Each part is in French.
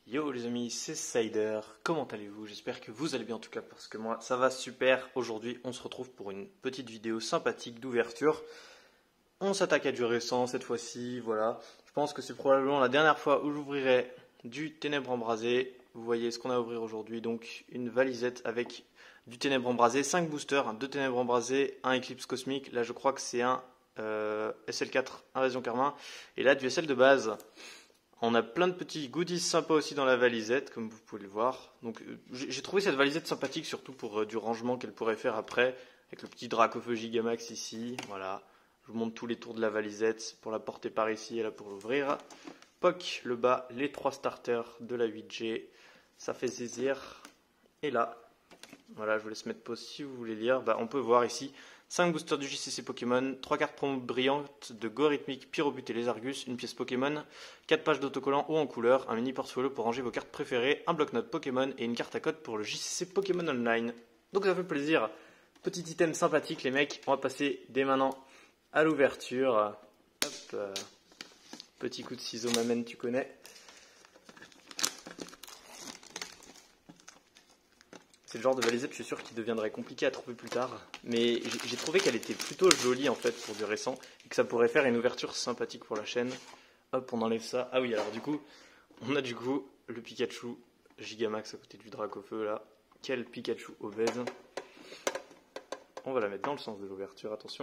Yo les amis, c'est Cider, comment allez-vous? J'espère que vous allez bien en tout cas parce que moi ça va super. Aujourd'hui on se retrouve pour une petite vidéo sympathique d'ouverture. On s'attaque à du récent cette fois-ci, voilà. Je pense que c'est probablement la dernière fois où j'ouvrirai du Ténèbres Embrasé. Vous voyez ce qu'on a à ouvrir aujourd'hui, donc une valisette avec du Ténèbres Embrasé, 5 boosters, 2 Ténèbres Embrasées, un Éclipse Cosmique. Là je crois que c'est un SL4 Invasion Karma. Et là du SL de base. On a plein de petits goodies sympas aussi dans la valisette, comme vous pouvez le voir. Donc j'ai trouvé cette valisette sympathique, surtout pour du rangement qu'elle pourrait faire après, avec le petit Dracofeu Gigamax ici. Voilà, je vous montre tous les tours de la valisette pour la porter par ici et là pour l'ouvrir. POC, le bas, les 3 starters de la 8G, ça fait saisir. Et là, voilà, je vous laisse mettre pause si vous voulez lire. On peut voir ici 5 boosters du JCC Pokémon, 3 cartes promo brillantes de Gorhythmic, Pyrobut et les Argus, une pièce Pokémon, 4 pages d'autocollants haut en couleur, un mini portfolio pour ranger vos cartes préférées, un bloc-notes Pokémon et une carte à code pour le JCC Pokémon Online. Donc ça fait plaisir. Petit item sympathique les mecs, on va passer dès maintenant à l'ouverture. Hop, petit coup de ciseau m'amène, tu connais. C'est le genre de valisette, je suis sûr, qui deviendrait compliqué à trouver plus tard. Mais j'ai trouvé qu'elle était plutôt jolie en fait pour du récent et que ça pourrait faire une ouverture sympathique pour la chaîne. Hop, on enlève ça. Ah oui, alors du coup, on a le Pikachu Gigamax à côté du Dracofeu là. Quel Pikachu obèse. On va la mettre dans le sens de l'ouverture, attention.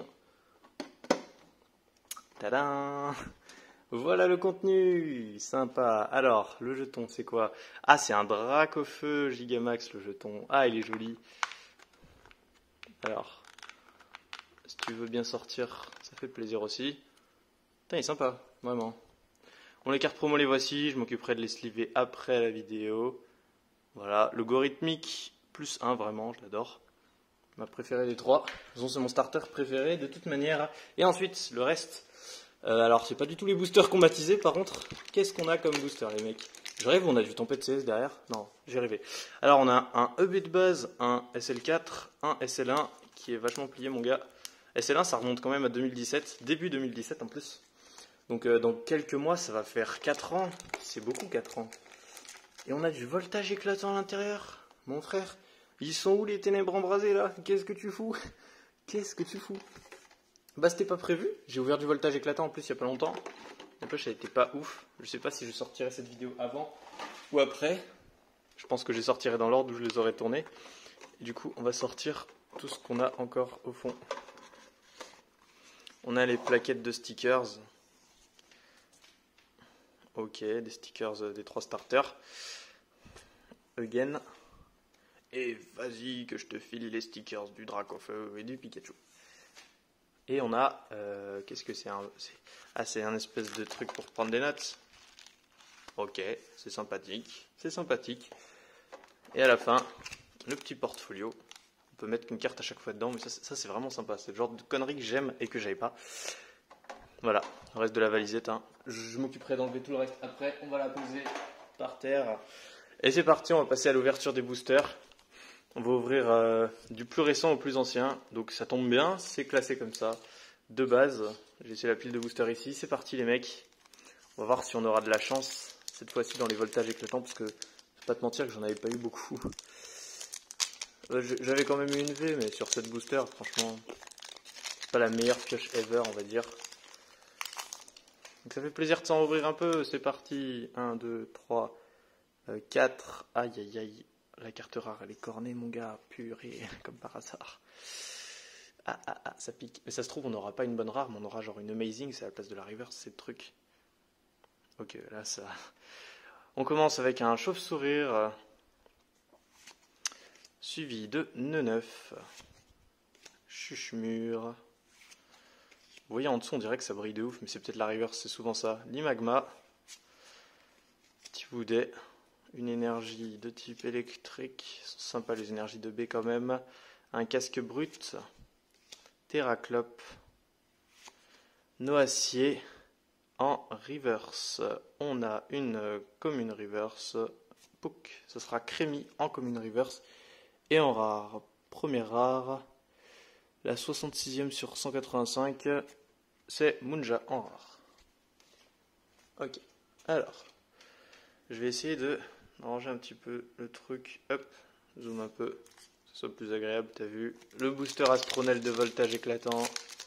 Tadam! Voilà le contenu, sympa. Alors, le jeton, c'est quoi? Ah, c'est un Dracofeu Gigamax, le jeton. Ah, il est joli. Alors, si tu veux bien sortir, ça fait plaisir aussi. Putain, il est sympa, vraiment. Bon, les cartes promo, les voici. Je m'occuperai de les sliver après la vidéo. Voilà, le Gorhythmic, plus 1, vraiment, je l'adore. Ma préférée des 3. De toute façon, c'est mon starter préféré, de toute manière. Et ensuite, le reste... alors, c'est pas du tout les boosters combatisés, par contre, qu'est-ce qu'on a comme booster, les mecs? Je rêve, on a du Tempête CS derrière. Non, j'ai rêvé. Alors, on a un EB de base, un SL4, un SL1, qui est vachement plié, mon gars. SL1, ça remonte quand même à 2017, début 2017 en plus. Donc, dans quelques mois, ça va faire 4 ans. C'est beaucoup, 4 ans. Et on a du voltage éclatant à l'intérieur. Mon frère, ils sont où les ténèbres embrasées, là? Qu'est-ce que tu fous? Qu'est-ce que tu fous? Bah c'était pas prévu, j'ai ouvert du voltage éclatant en plus il y a pas longtemps. La poche elle était pas ouf, je sais pas si je sortirai cette vidéo avant ou après. Je pense que je les sortirai dans l'ordre où je les aurai tournés. Et du coup on va sortir tout ce qu'on a encore au fond. On a les plaquettes de stickers. Ok, des stickers des 3 starters. Again. Et vas-y que je te file les stickers du Dracofeu et du Pikachu. Et on a, qu'est-ce que c'est? Ah, c'est un espèce de truc pour prendre des notes. Ok, c'est sympathique, c'est sympathique. Et à la fin, le petit portfolio. On peut mettre une carte à chaque fois dedans, mais ça c'est vraiment sympa. C'est le genre de conneries que j'aime et que j'avais pas. Voilà, le reste de la valisette. Hein. Je m'occuperai d'enlever tout le reste après. On va la poser par terre. Et c'est parti, on va passer à l'ouverture des boosters. On va ouvrir du plus récent au plus ancien, donc ça tombe bien, c'est classé comme ça, de base. J'ai laissé la pile de boosters ici, c'est parti les mecs. On va voir si on aura de la chance, cette fois-ci dans les voltages éclatants, parce que je vais pas te mentir que j'en avais pas eu beaucoup. J'avais quand même eu une V, mais sur cette booster, franchement, c'est pas la meilleure pioche ever, on va dire. Donc ça fait plaisir de s'en ouvrir un peu, c'est parti. 1, 2, 3, 4, aïe aïe aïe. La carte rare, elle est cornée, mon gars, purée, comme par hasard. Ah, ça pique. Mais ça se trouve, on n'aura pas une bonne rare, mais on aura genre une amazing, c'est à la place de la reverse, c'est le truc. Ok, là, ça... On commence avec un chauve-sourire, suivi de Neneuf, Chuchemur. Vous voyez en dessous, on dirait que ça brille de ouf, mais c'est peut-être la reverse, c'est souvent ça. Limagma, Petit Boudet. Une énergie de type électrique, sympa les énergies de B quand même. Un casque brut, Terraclope, Noacier. En reverse, on a une commune reverse, Pouk, ce sera Crémy en commune reverse. Et en rare, première rare, la 66e sur 185, c'est Munja en rare. Ok, alors... Je vais essayer de arranger un petit peu le truc. Hop, zoom un peu, que ce soit plus agréable, t'as vu. Le booster Astronel de voltage éclatant.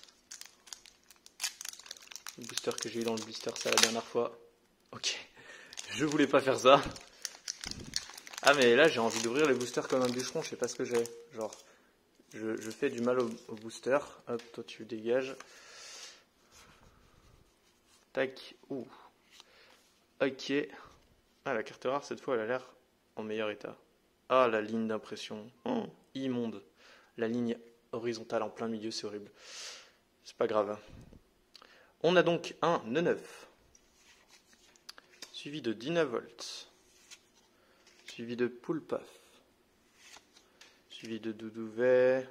Le booster que j'ai eu dans le blister, ça la dernière fois. Ok, je voulais pas faire ça. Ah mais là j'ai envie d'ouvrir les boosters comme un bûcheron, je sais pas ce que j'ai. Genre, je fais du mal au booster. Hop, toi tu dégages. Tac, ouh. Ok. Ah, la carte rare cette fois elle a l'air en meilleur état. Ah, la ligne d'impression. Oh, immonde. La ligne horizontale en plein milieu, c'est horrible. C'est pas grave. On a donc un E9. Suivi de 19 volts. Suivi de Poulpaf. Suivi de Doudouvet.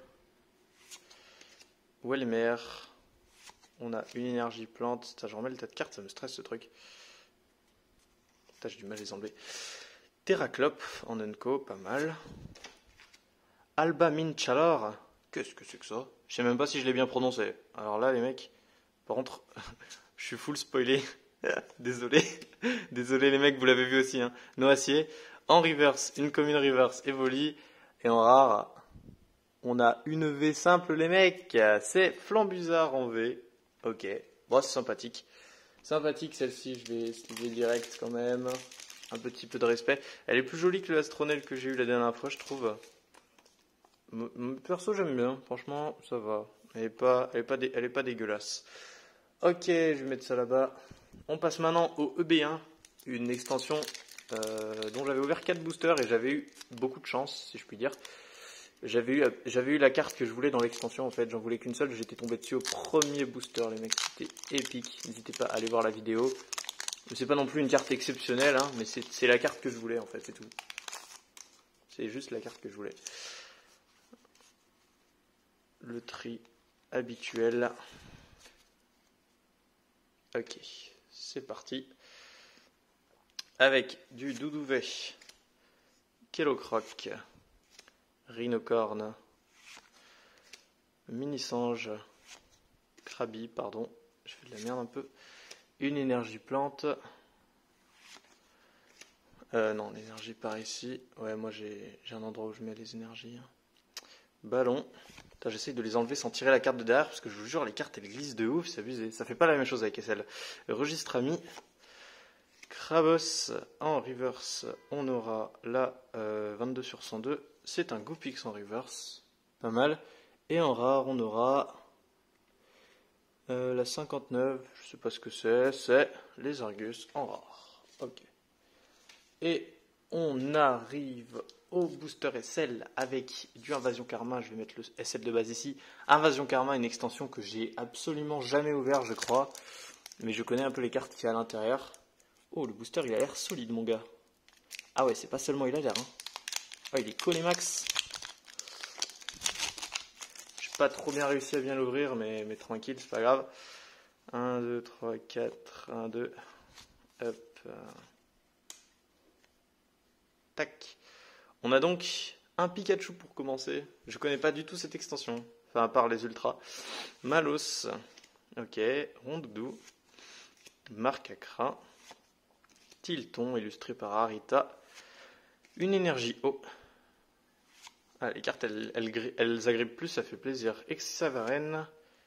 Welmer. On a une énergie plante. Putain, je remets le tas de cartes, ça me stresse ce truc. Putain, j'ai du mal à les enlever. Terraclope en Unco, pas mal. Alba Minchalor. Qu'est-ce que c'est que ça? Je sais même pas si je l'ai bien prononcé. Alors là, les mecs, par contre, je suis full spoilé. Désolé. Désolé les mecs, vous l'avez vu aussi. Hein. Noacier. En reverse, une commune reverse Evoli. Et en rare, on a une V simple les mecs. C'est Flambuzard en V. Ok. Bon, c'est sympathique. Sympathique celle-ci, je vais esquiver direct quand même. Un petit peu de respect. Elle est plus jolie que le Astronel que j'ai eu la dernière fois, je trouve. Perso, j'aime bien. Franchement, ça va. Elle est pas dégueulasse. Ok, je vais mettre ça là-bas. On passe maintenant au EB1, une extension dont j'avais ouvert 4 boosters et j'avais eu beaucoup de chance, si je puis dire. J'avais eu la carte que je voulais dans l'extension en fait, j'en voulais qu'une seule, j'étais tombé dessus au premier booster les mecs, c'était épique, n'hésitez pas à aller voir la vidéo. C'est pas non plus une carte exceptionnelle, hein, mais c'est la carte que je voulais en fait, c'est tout. C'est juste la carte que je voulais. Le tri habituel. Ok, c'est parti. Avec du Doudouvet, Kellocroc, Rhinocorne, Mini-Sange, Krabi, pardon, je fais de la merde un peu, une énergie plante, non, l'énergie par ici, ouais, moi j'ai un endroit où je mets les énergies, ballon, j'essaye de les enlever sans tirer la carte de derrière, parce que je vous jure, les cartes elles glissent de ouf, c'est abusé, ça fait pas la même chose avec SL. Registre ami, Krabos en reverse, on aura la 22 sur 102, c'est un Goopix en reverse, pas mal. Et en rare, on aura la 59, je sais pas ce que c'est les Argus en rare. Ok. Et on arrive au booster SL avec du Invasion Karma, je vais mettre le SL de base ici. Invasion Karma, une extension que j'ai absolument jamais ouvert, je crois, mais je connais un peu les cartes qu'il y a à l'intérieur. Oh, le booster, il a l'air solide, mon gars. Ah ouais, c'est pas seulement il a l'air. Hein. Oh, il est collé max. J'ai pas trop bien réussi à bien l'ouvrir, mais tranquille, c'est pas grave. 1, 2, 3, 4, 1, 2. Hop. Tac. On a donc un Pikachu pour commencer. Je connais pas du tout cette extension. Enfin, à part les ultras. Malos. Ok. Rondoudou. Marcacra. Tilton, illustré par Arita. Une énergie eau. Ah, les cartes, elles agrippent plus, ça fait plaisir. Exisavaren.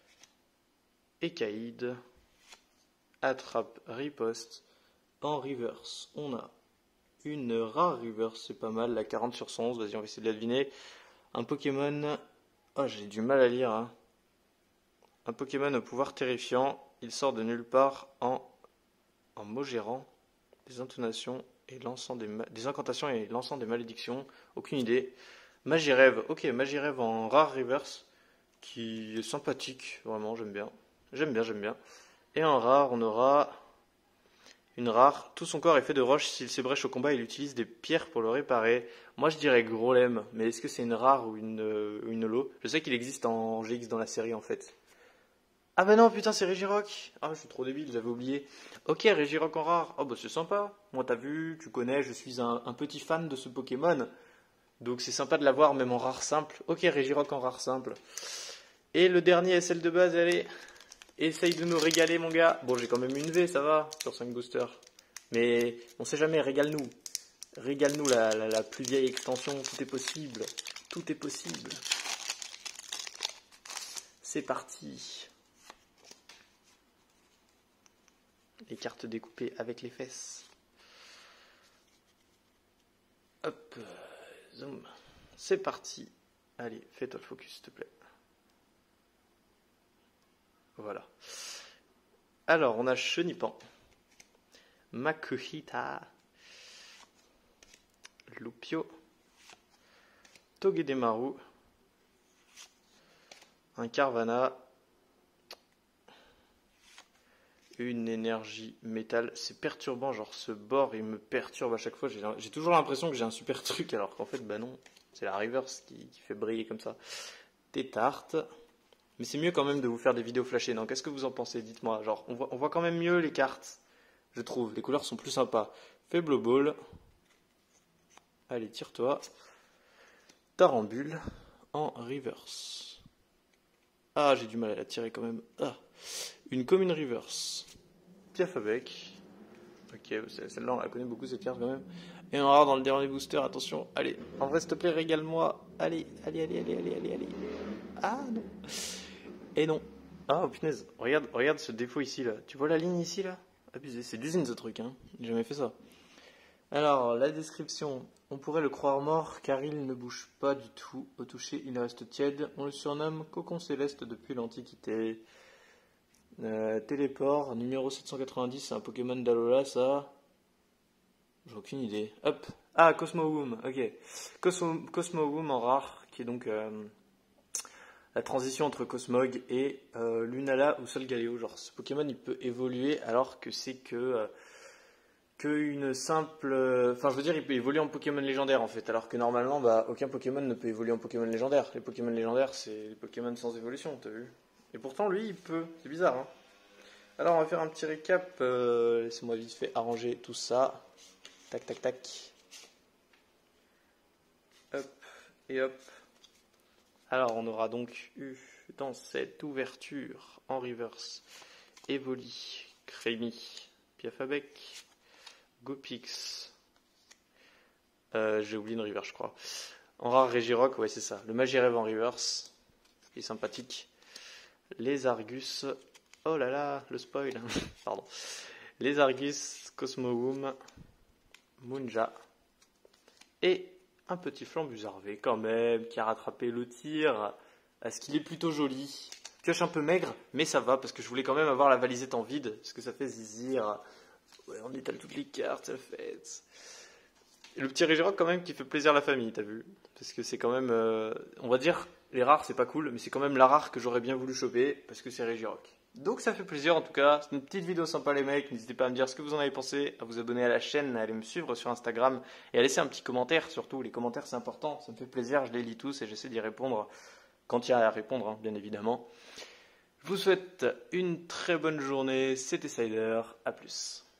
Ekaïd. Attrape, riposte. En reverse, on a une rare reverse, c'est pas mal. La 40 sur 111, vas-y, on va essayer de la deviner. Un Pokémon. Oh, j'ai du mal à lire. Hein. Un Pokémon au pouvoir terrifiant. Il sort de nulle part en mot gérant. Des intonations et lançant des incantations et lançant des malédictions. Aucune idée. Magirève. Ok, Magirève en rare reverse. Qui est sympathique. Vraiment, j'aime bien. J'aime bien. Et en rare, on aura une rare. Tout son corps est fait de roche. S'il s'ébrèche au combat, il utilise des pierres pour le réparer. Moi, je dirais Grolem. Mais est-ce que c'est une rare ou une holo? Je sais qu'il existe en GX dans la série, en fait. Ah bah non, putain, c'est Regirock. Ah, je suis trop débile, j'avais oublié. Ok, Regirock en rare. Oh bah c'est sympa. Moi, t'as vu, tu connais, je suis un petit fan de ce Pokémon. Donc c'est sympa de l'avoir même en rare simple. Ok, Regirock en rare simple. Et le dernier SL de base, allez. Essaye de nous régaler, mon gars. Bon, j'ai quand même une V, ça va, sur 5 boosters. Mais on sait jamais, régale-nous. Régale-nous la plus vieille extension, tout est possible. Tout est possible. C'est parti. Les cartes découpées avec les fesses. Hop, zoom. C'est parti. Allez, fais-toi le focus, s'il te plaît. Voilà. Alors, on a Chenipan, Makuhita, Lupio, Togedemaru, un Carvana, une énergie métal. C'est perturbant, genre ce bord il me perturbe à chaque fois. J'ai toujours l'impression que j'ai un super truc alors qu'en fait bah non, c'est la reverse qui fait briller comme ça. Tétarte. Mais c'est mieux quand même de vous faire des vidéos flashées, non? Qu'est-ce que vous en pensez? Dites-moi. Genre, on voit quand même mieux les cartes, je trouve. Les couleurs sont plus sympas. Faible ball. Allez, tire-toi. Tarambule en reverse. Ah, j'ai du mal à la tirer quand même. Ah. Une commune reverse. Piafabec. Ok, celle-là on la connaît beaucoup cette carte quand même. Et un rare dans le dernier booster, attention. Allez, en vrai, s'il te plaît, régale-moi. Allez. Ah non. Et non. Ah, oh, punaise. Regarde ce défaut ici, là. Tu vois la ligne ici, là? Abusé. C'est d'usine, ce truc, hein. J'ai jamais fait ça. Alors, la description. On pourrait le croire mort, car il ne bouge pas du tout. Au toucher, il reste tiède. On le surnomme Cocon Céleste depuis l'Antiquité. Téléport, numéro 790, c'est un Pokémon d'Alola, ça. J'ai aucune idée. Hop. Ah, Cosmowoom, ok. Cosmowoom en rare, qui est donc... la transition entre Cosmog et Lunala ou Solgaleo. Genre, ce Pokémon, il peut évoluer alors que c'est que une simple... Enfin, je veux dire, il peut évoluer en Pokémon légendaire, en fait. Alors que normalement, bah, aucun Pokémon ne peut évoluer en Pokémon légendaire. Les Pokémon légendaires, c'est les Pokémon sans évolution, t'as vu? Et pourtant, lui, il peut. C'est bizarre, hein? Alors, on va faire un petit récap. Laissez-moi vite fait arranger tout ça. Tac, tac, tac. Hop et hop. Alors, on aura donc eu dans cette ouverture en reverse Evoli, Crémy, Piafabec, Gopix. J'ai oublié une reverse, je crois. En rare Regirock, ouais, c'est ça. Le Magirève en reverse, qui est sympathique. Les Argus. Oh là là, le spoil. Pardon. Les Argus, Cosmowoom, Munja. Et un petit Flambusard V quand même, qui a rattrapé le tir. Est-ce qu'il est plutôt joli? Pioche un peu maigre, mais ça va, parce que je voulais quand même avoir la valisette en vide, parce que ça fait zizir. Ouais, on étale toutes les cartes, ça fait. Et le petit Regirock quand même qui fait plaisir à la famille, t'as vu? Parce que c'est quand même, on va dire, les rares c'est pas cool, mais c'est quand même la rare que j'aurais bien voulu choper, parce que c'est Regirock. Donc ça fait plaisir en tout cas, c'est une petite vidéo sympa les mecs, n'hésitez pas à me dire ce que vous en avez pensé, à vous abonner à la chaîne, à aller me suivre sur Instagram, et à laisser un petit commentaire surtout, les commentaires c'est important, ça me fait plaisir, je les lis tous et j'essaie d'y répondre quand il y a à répondre, hein, bien évidemment. Je vous souhaite une très bonne journée, c'était Cider, à plus.